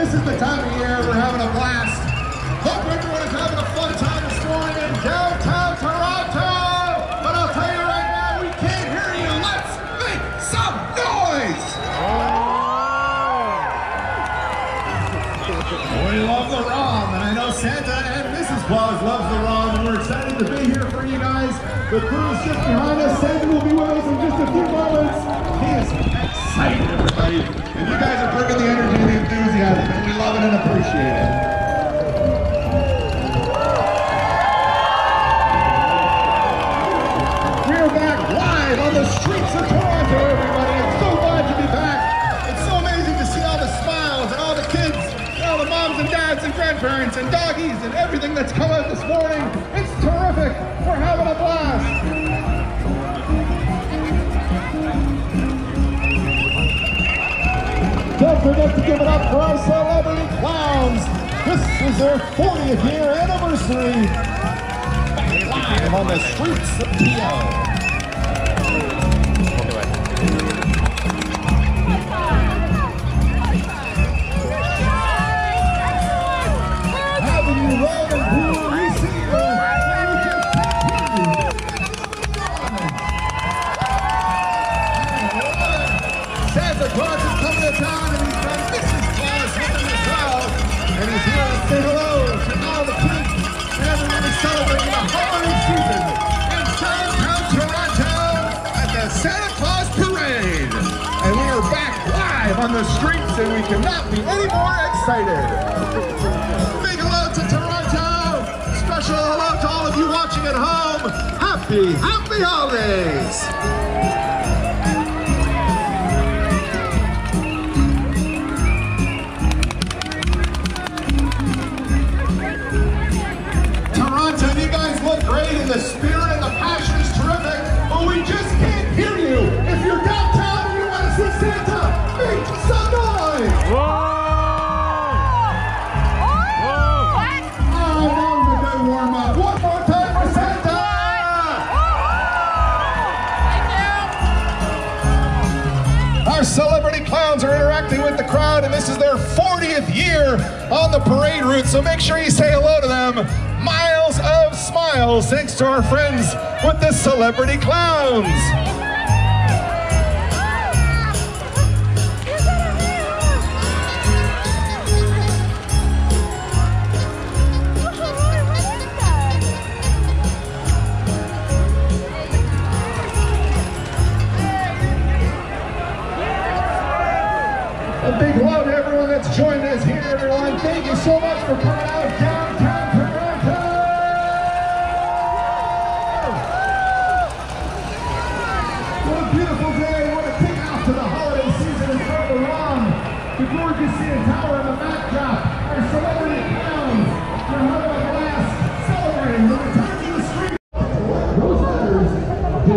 This is the time of year we're having a blast. Hope everyone is having a fun time this morning in downtown Toronto. But I'll tell you right now, we can't hear you. Let's make some noise. We love the ROM, and I know Santa and Mrs. Claus loves the ROM, and we're excited to be here for you guys. The crew is just behind us. Santa will be with us in just a few moments. He is excited, everybody. And you guys are bringing the energy and the enthusiasm, and we love it and appreciate it. We are back live on the streets of Toronto, everybody. I'm so glad to be back. It's so amazing to see all the smiles and all the kids, and all the moms and dads and grandparents and doggies and everything that's come out this morning. It's terrific. We're having a blast. Don't forget to give it up for our celebrity clowns. This is their 40th year anniversary. Back live on the streets of PO. Avenue Road and Pool, we see you. Santa Claus is coming to town, and he's got Mrs. Claus with him as well. And he's here to say hello to all the kids and everyone who's celebrating the holiday season in downtown Toronto at the Santa Claus Parade. And we are back live on the streets, and we cannot be any more excited. Big hello to Toronto. Special hello to all of you watching at home. Happy holidays. Great, and the spirit and the passion is terrific, but we just can't hear you. If you're downtown and you want to see Santa, make some noise! Whoa! What? Oh, that was a good warm-up. One more time for Santa! Thank you! Our celebrity clowns are interacting with the crowd, and this is their 40th year on the parade route, so make sure you say hello to them. Miles of smiles, thanks to our friends with the celebrity clowns. A big hello to everyone that's joined us here, everyone. Thank you so much for coming out downtown Toronto. What a beautiful day. What a kick off to the holiday season in front of the ROM. The gorgeous CN Tower in the backdrop. Our celebrity clowns. They're having a blast celebrating the return to the street. Those letters do.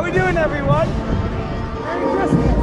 we doing, everyone? Merry Christmas.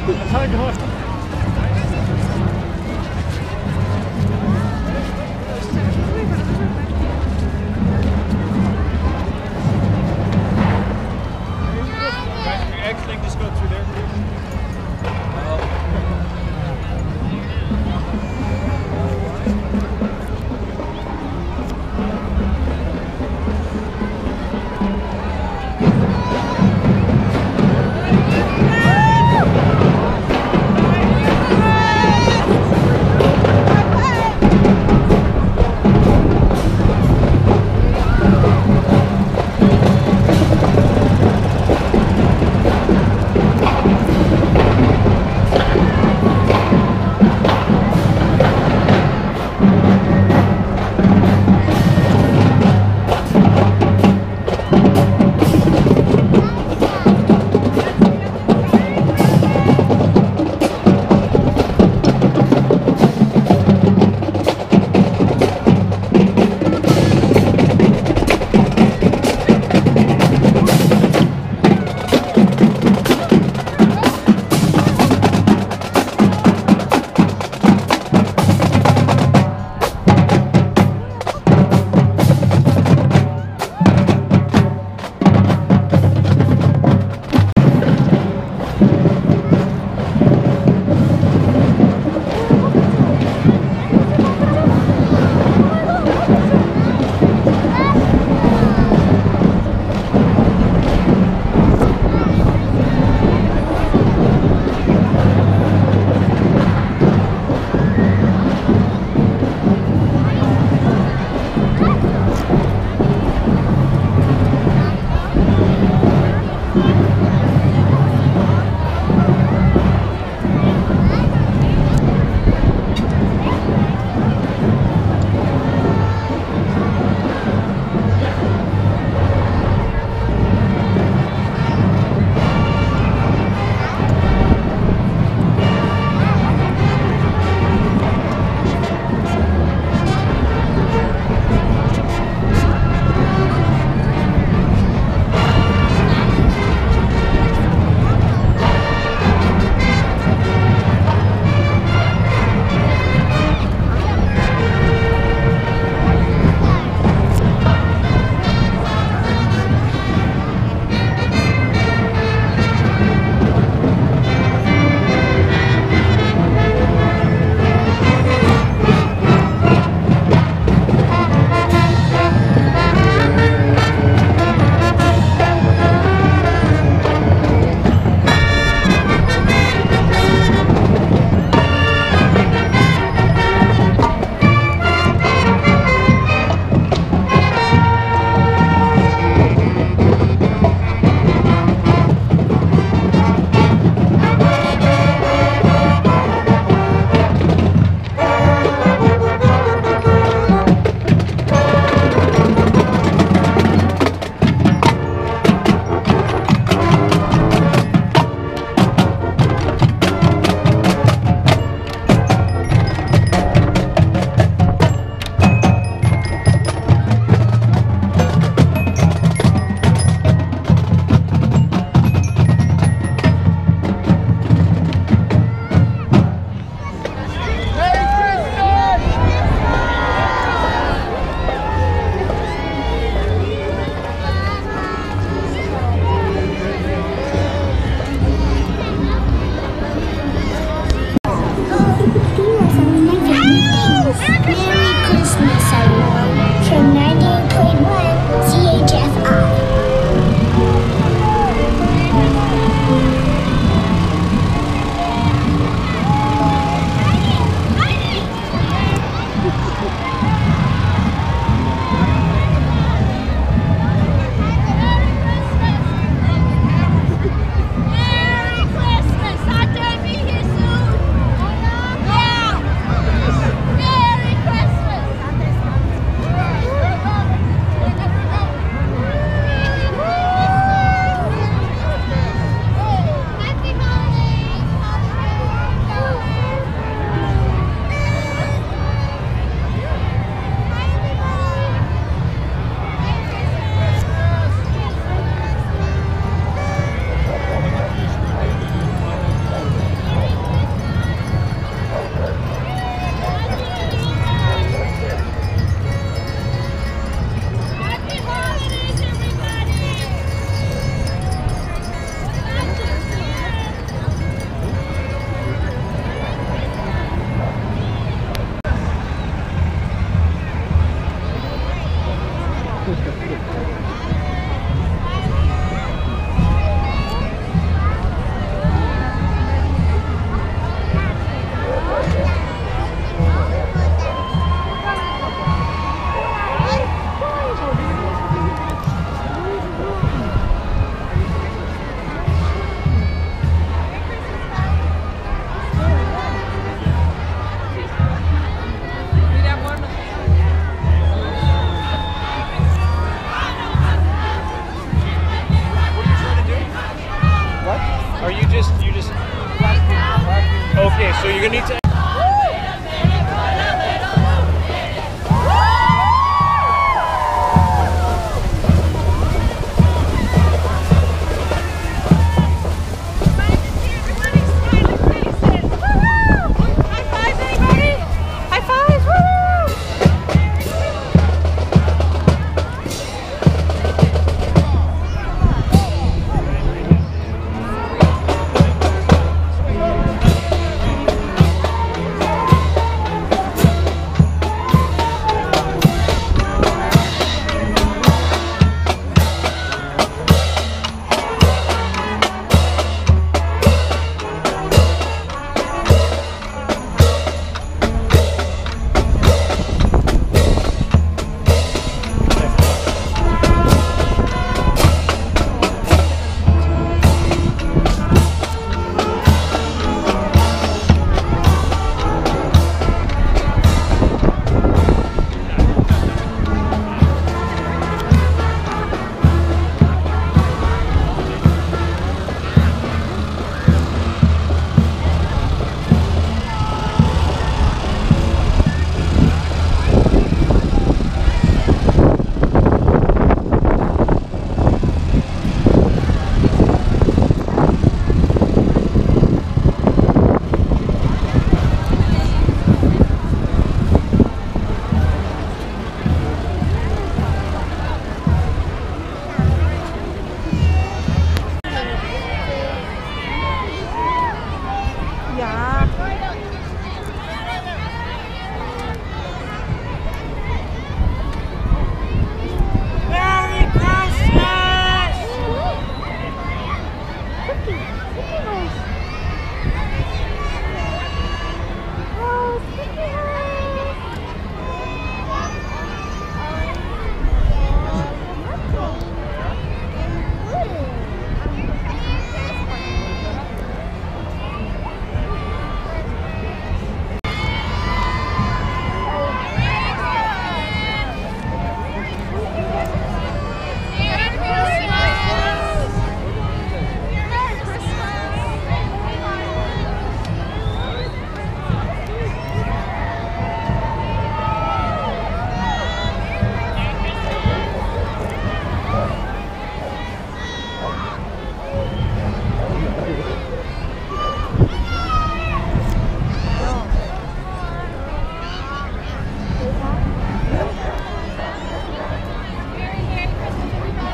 That's how it goes. X-Link, just go through there, please. Are you just okay, so you're gonna need to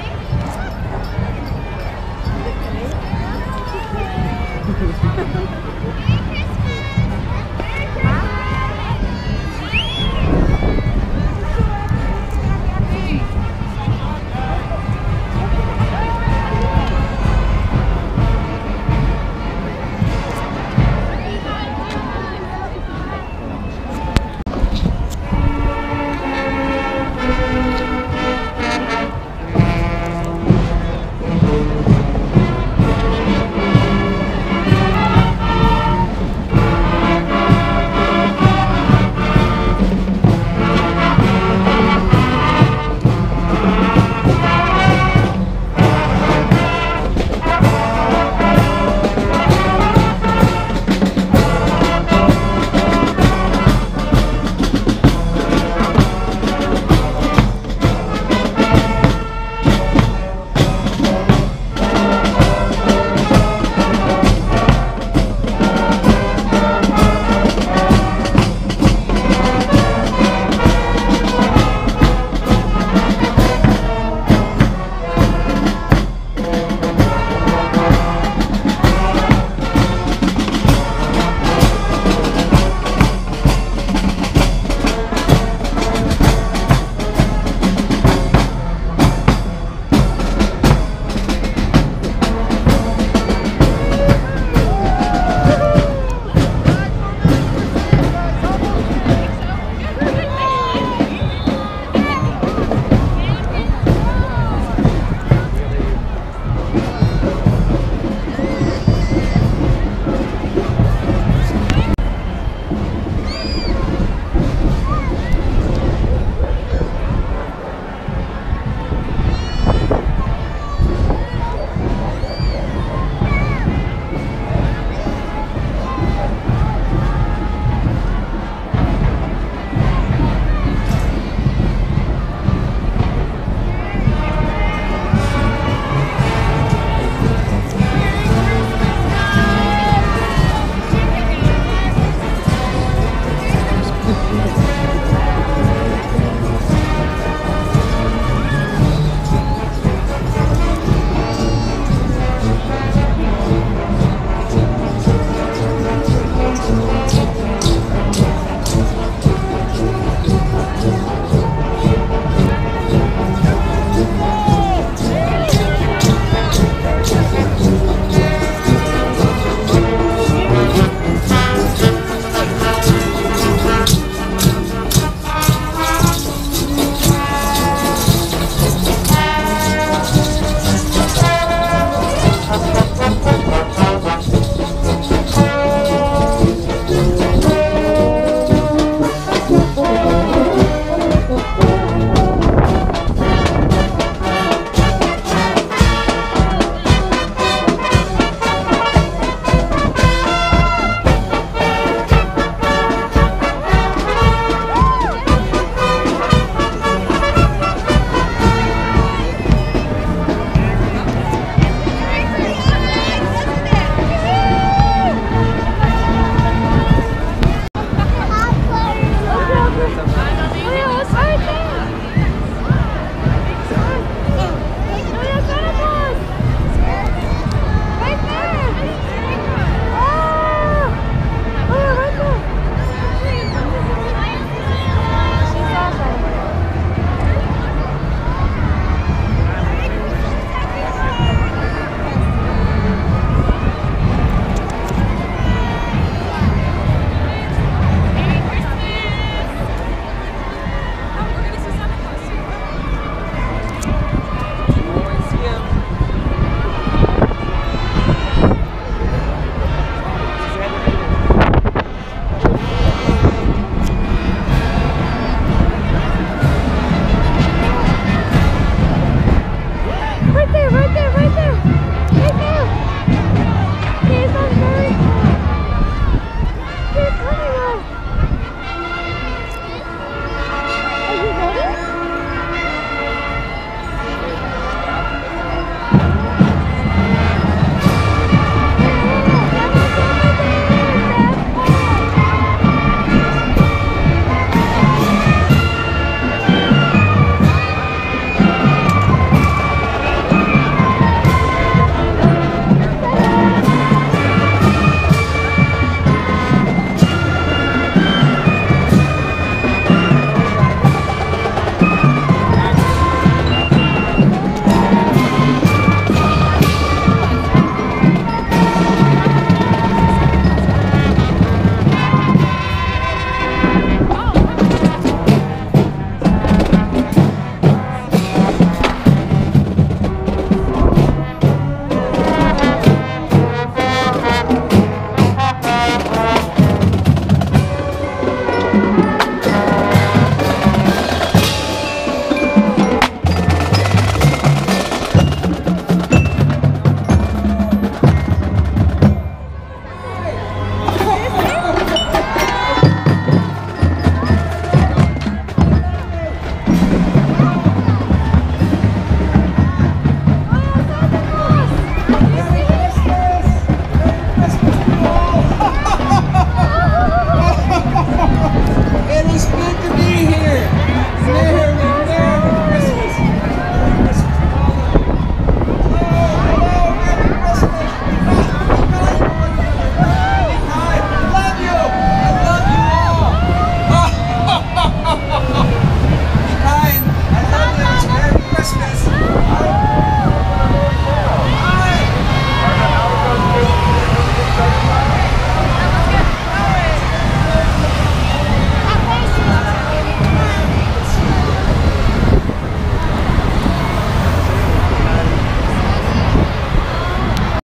Ha ha ha.